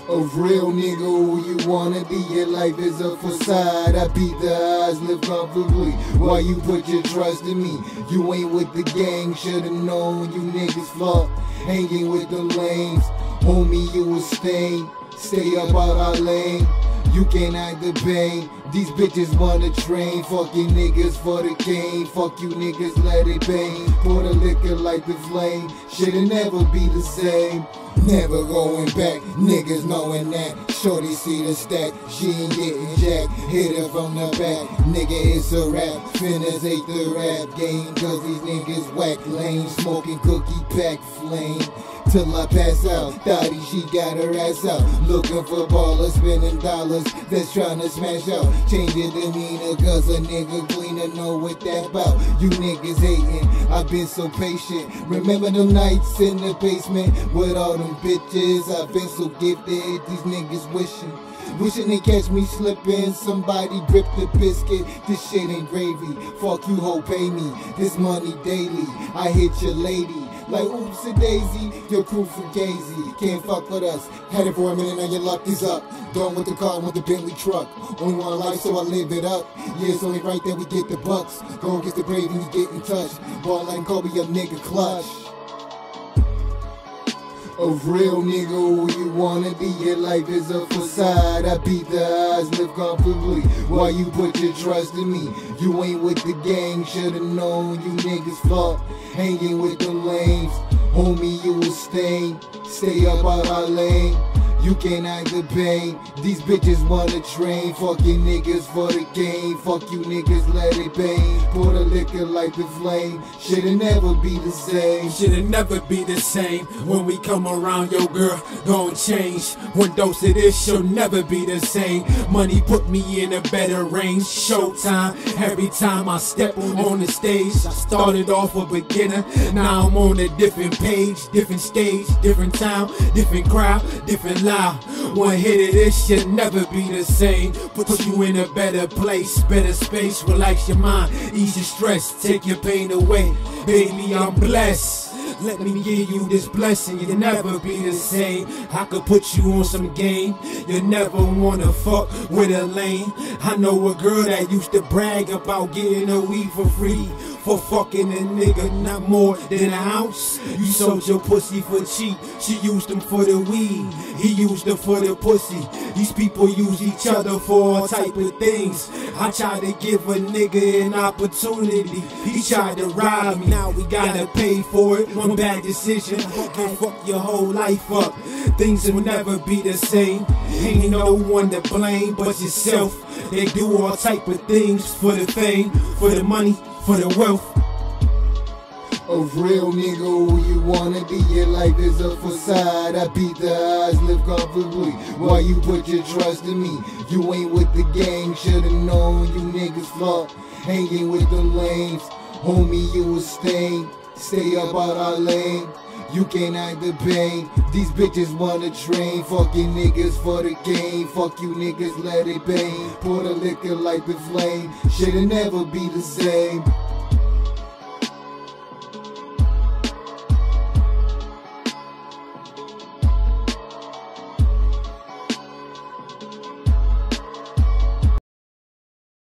A real nigga who you wanna be, your life is a facade. I beat the odds, live comfortably while you put your trust in me. You ain't with the gang, should've known you niggas flop. Hanging with the lames, homie, you a stain. Stay up out our lane, you can't hide the pain. These bitches wanna train, fuck you niggas for the cane. Fuck you niggas, let it bang. Pour the liquor like the flame, shit'll never be the same. Never going back, niggas knowing that. Shorty see the stack, she ain't getting jack. Hit her from the back, nigga it's a rap. Finners ate the rap game, cause these niggas whack lame. Smoking cookie pack flame till I pass out. Thotty, she got her ass out. Looking for ballers, spending dollars, that's tryna smash out. Change your demeanor, cause a nigga cleaner know what that about. You niggas hating, I've been so patient. Remember them nights in the basement with all them bitches? I've been so gifted, these niggas wishing they catch me slipping. Somebody grip the biscuit, this shit ain't gravy. Fuck you, ho, pay me, this money daily. I hit your lady like oops a daisy, your crew fugazi. Can't fuck with us, had it for a minute, now your luck is up. Done with the car, with the Bentley truck. Only one life, so I live it up. Yeah, it's only right that we get the bucks. Go against the brave and we get in touch. Ball like Kobe, a nigga clutch. A real nigga who you wanna be, your life is a facade. I beat the odds, live comfortably while you put your trust in me. You ain't with the gang, should've known you niggas flop. Hanging with the lames, homie, you a stain. Stay up out our lane, you can't hide the pain. These bitches wanna train, fuck you niggas for the game. Fuck you niggas, let it bang. Pour the liquor like the flame, shit'll never be the same. Shit'll never be the same. When we come around, yo girl, gon' change. One dose of this, she'll never be the same. Money put me in a better range. Showtime, every time I step on the stage. I started off a beginner, now I'm on a different page. Different stage, different time, different crowd, different life. One hit of this shit never be the same. Put you in a better place, better space. Relax your mind, ease your stress, take your pain away. Baby, I'm blessed. Let me give you this blessing, you'll never be the same. I could put you on some game, you'll never wanna fuck with a lame. I know a girl that used to brag about getting her weed for free. For fucking a nigga, not more than an ounce. You sold your pussy for cheap, she used them for the weed. He used her for the pussy. These people use each other for all type of things. I tried to give a nigga an opportunity, he tried to rob me. Now we gotta pay for it. One bad decision can fuck your whole life up. Things will never be the same. Ain't no one to blame but yourself. They do all type of things for the fame, for the money, for the wealth. A real nigga who you wanna be, your life is a facade. I beat the odds, live comfortably while you put your trust in me. You ain't with the gang, should've known you niggas flop. Hanging with the lames, homie, you a stain. Stay up out our lane, you can't hide the pain. These bitches wanna train, fuck you niggas for the game. Fuck you niggas, let it bang. Pour the liquor like the flame, shit'll never be the same.